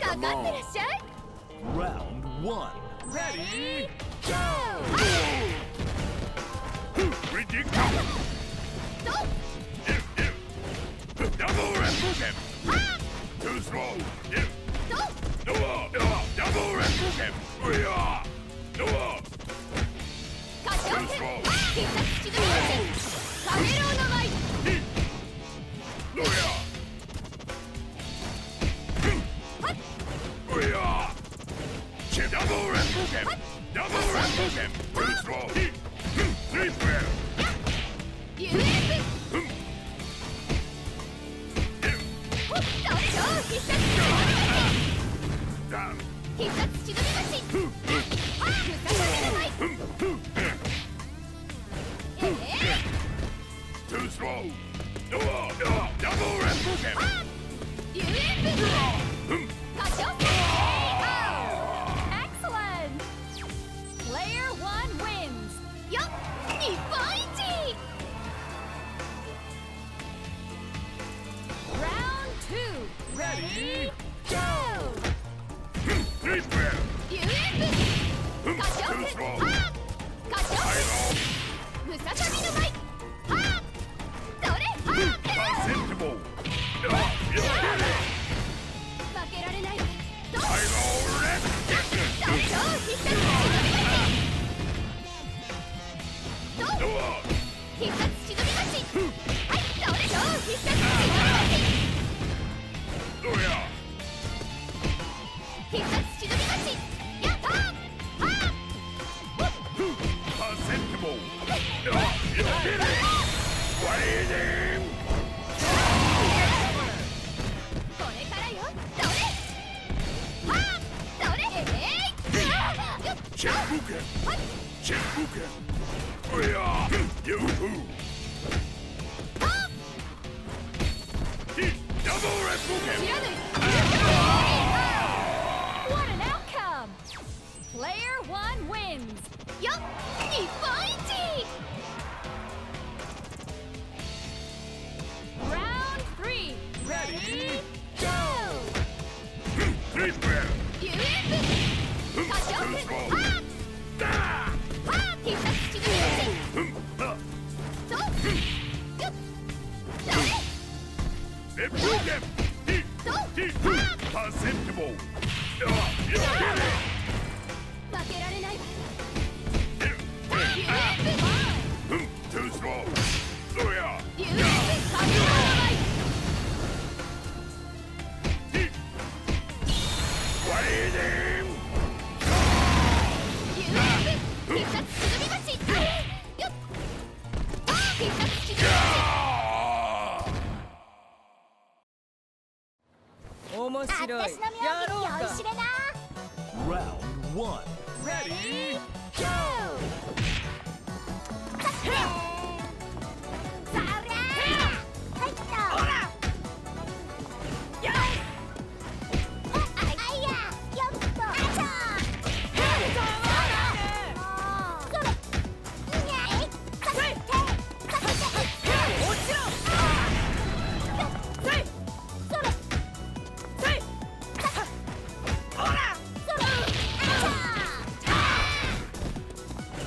かかってらっしゃい。 Round 1. Ready, go! Ridiculous! Double Repulsion! Too slow! Double Repulsion! Too slow! 必殺口の命カメローの舞。 Double Repulsion! Double Repulsion! Too slow! Sleep well! ユーエス超必殺口の Down! 必殺口のみ無差別の舞。 Too slow! Double Repulsion! ユーエス歌唱戦 Excellent! Player 1 wins! よっ日本一 Round 2 Ready, go! Sleep well! ユーエス歌唱戦歌唱戦ムササビの舞。それ Acceptable! 負けられない。どう必殺必殺忍び腰。はい、それ超必殺忍び腰。必殺忍び腰。やったー。 Acceptable! これからよ。それそれ Checkbooker! Checkbooker! Yoo-hoo! Double Repulsion! 知らぬ What an outcome! Player 1 wins! よっ日本一 Round 3 Ready, go! Sleep well! ユーエス歌唱戦必殺忍び腰。そうよっそれ Repulsion! そう Acceptable! 負けられないわ。 Too slow! ユーエスカメラの舞。 Waiting! ユーエス必殺忍び腰。よっ必殺忍び腰。 面白い。 私の妙義に酔いしれな。 Round 1. Ready, go! そりゃ入った。ほらよいあいやよっとあちゃそれにゃいかけてかけて落ちろそれほらそれあちゃ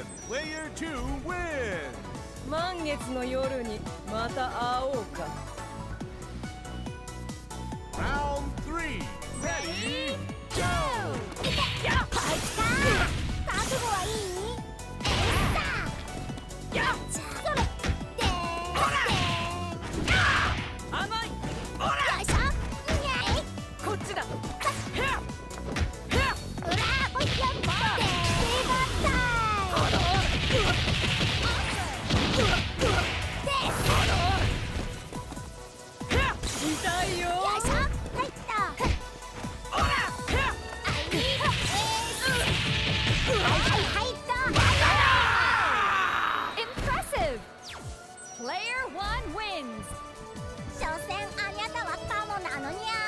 Player 2 wins. 満月の夜にまた会おうか。 Round 3. Ready, go! やっ覚悟はいい？やっそれで甘い。 よいしょにゃいこっちだ。 うらほいよっとでバッタ痛いよ。 イよいしょ入った入った Impressive! Player 1 wins! 所詮あにゃたはカモなのにゃ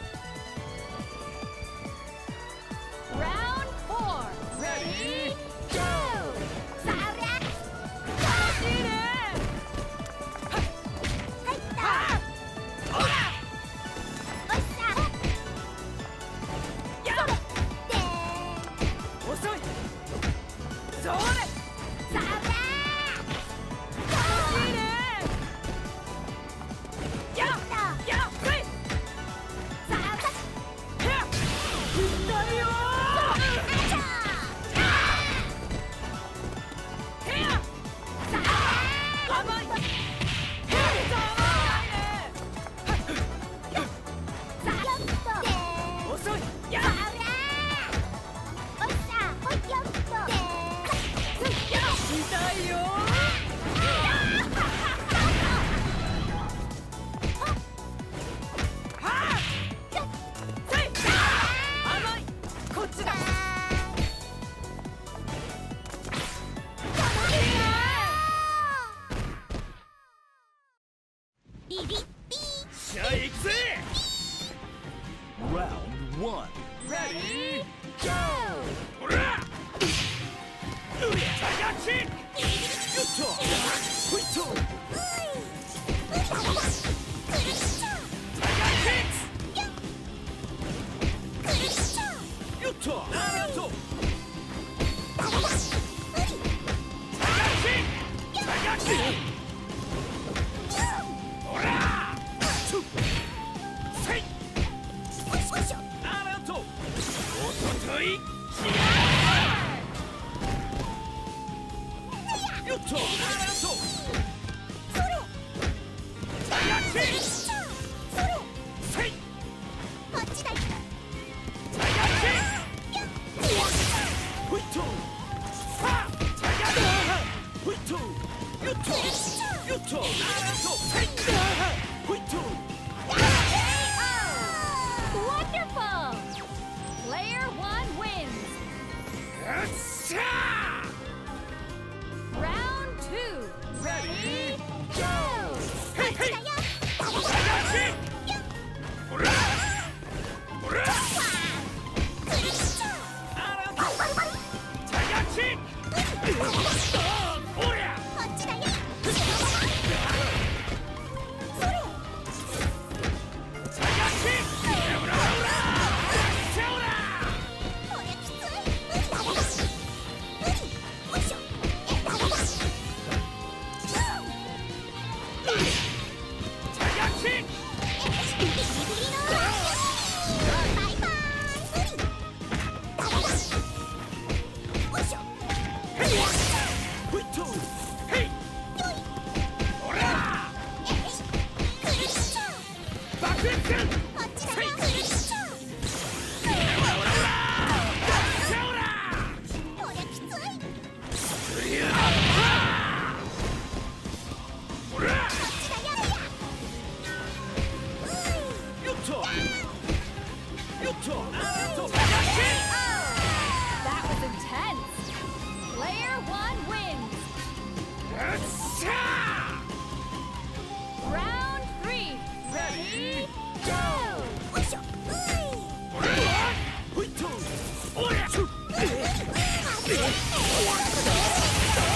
Round 4! Ready, go! さありゃいいね。 入ったおっしゃやっで遅い。それ。 さありゃいいね。やっやっほい。 さあ痛いよ。甘い。遅い。やっ痛いよ。甘い。こっちだ。 しゃあ行くぜ Round 1. Ready, go! ほらタイガーキック Yuto! Huito! タイガーキック Yuto! Naruto! タイガーキックタイガーキックほらせい Naruto! おととい Yuto! Naruto! タイガーキックせいタイガーキック Huito! さあタイガーキッ Huito! Yuto! Yuto! Naruto! Huito! Wonderful! Player 1 wins! クよっしゃ Round 2! Ready, go! ーへいへいタイガーキックほらほら Naruto! タイガーキックおりゃタイガーキックほらほらせおらタイガーキック Huito! へいほら爆裂せおらほら Yuto! Yuto! Naruto! That was intense! Player 1 wins! よっしゃ Round 3! Ready, go! ほら Huito! おりゃ Chu!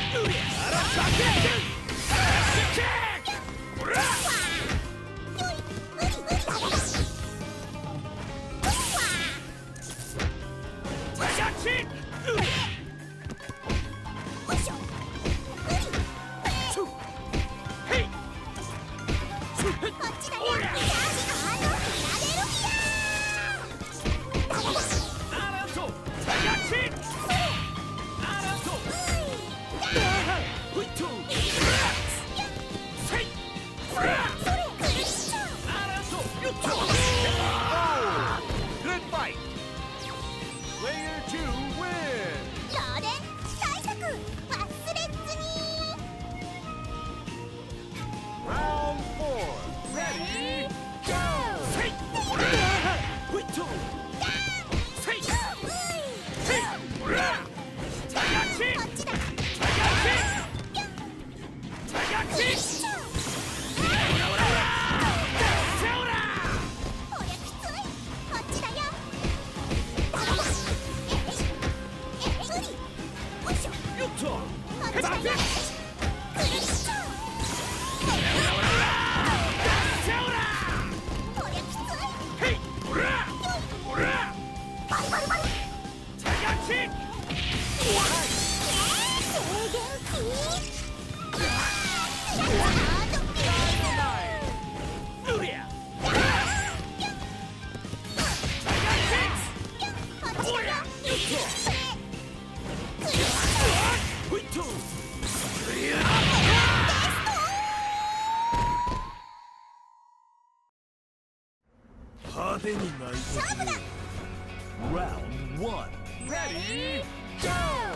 派手に泣いてくれ。Round 1 Ready Go!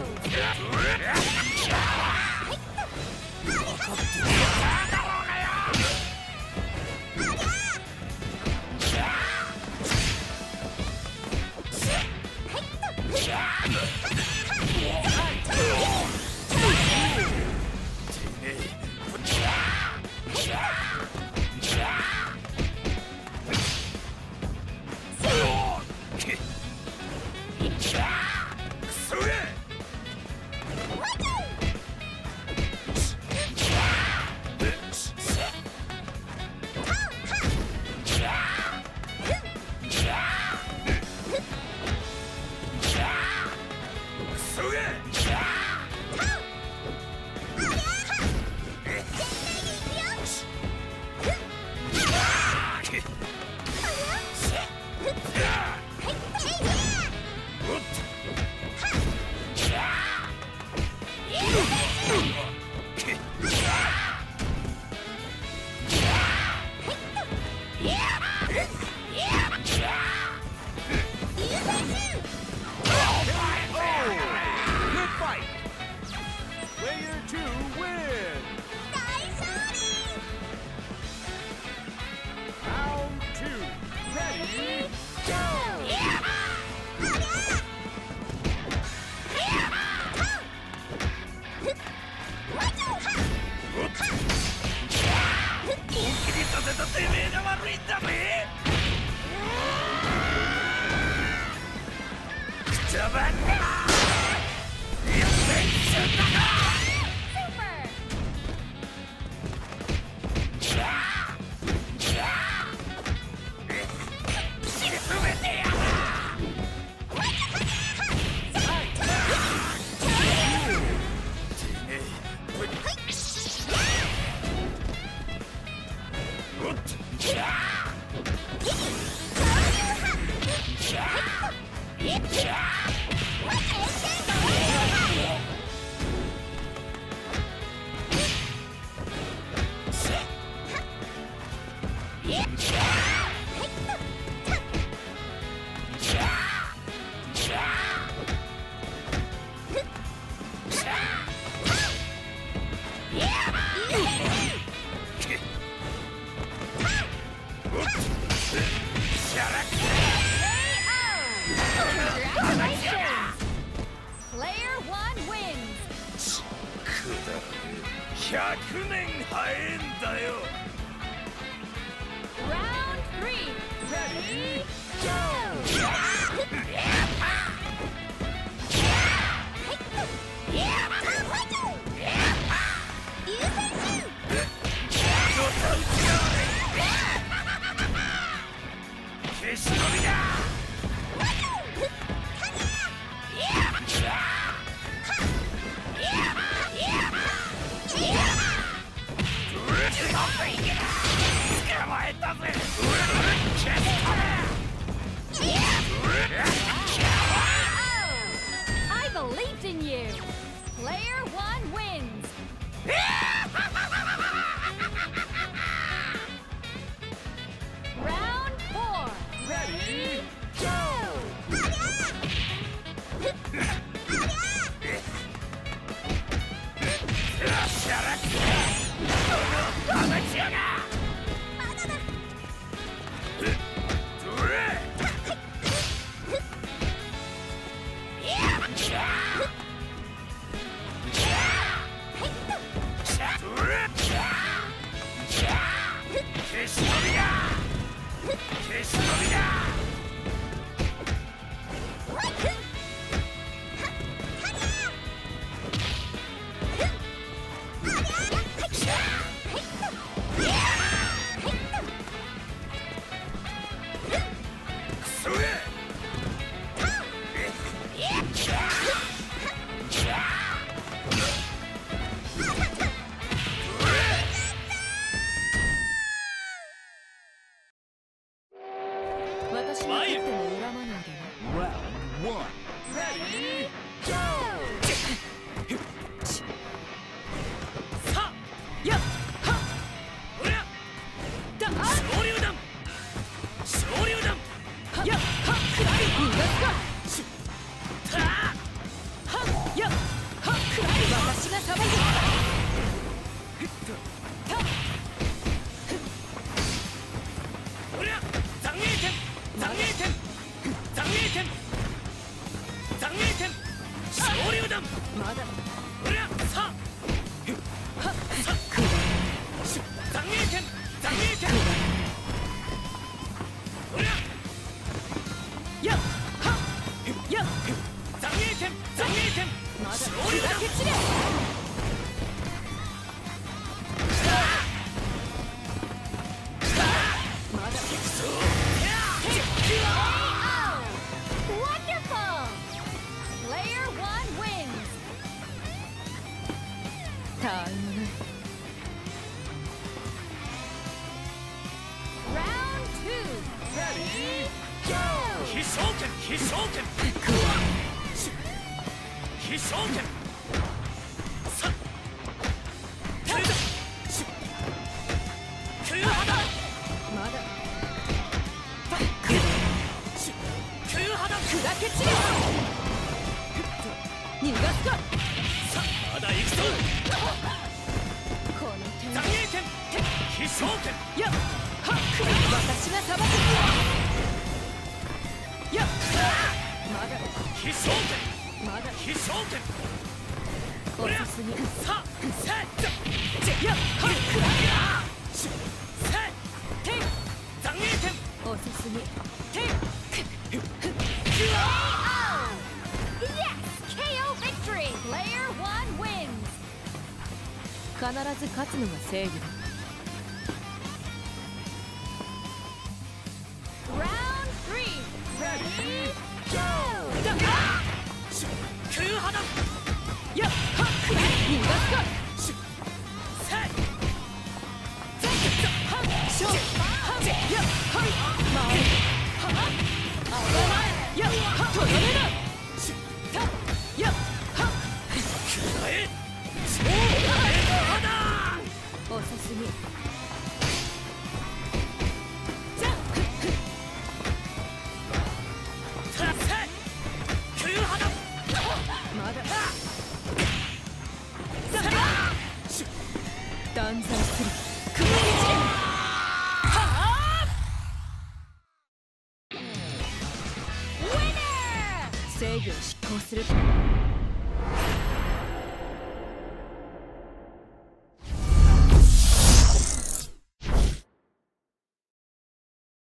分かってるだろうがよ。100年早えんだよ。 Round 3 Ready Go! continue. Player 1 wins. Round 4. Ready? 私にとっても恨まないでね。 Round 1. Ready? さあやっはっおりゃだあ昇竜弾昇竜弾やっはっくらい逃がすかはっやっはっくらい私がさばいておりゃ残影剣残影剣残影剣残影剣昇竜弾まだおりゃさあくだ残影剣残影剣おりゃやっはっやっ残影剣残影剣まだ昇竜弾砕け散れまだ Wonderful! Player 1 wins. たわいもない Round 2. Ready? Go! 飛翔剣飛翔剣飛翔剣さっ空波だまだ空波だ砕け散れ逃がすかさあまだ行くぞこの手残影剣飛翔剣やっはっ私がさばくやっまだ飛翔剣まだ飛翔剣遅すぎさあせっやっはっせって残影剣遅すぎて Yes! KO victory! Player 1 wins. 必ず勝つのが正義だ Round 3. Ready? Go! 空波だやっはっ逃がすかせっしょやっはっ回るはっ危ないやっはっとどめだたやっはっくらえ超波だ遅すぎせっ空波だまだ断罪する砕け散れはあ Winner! 制御を執行する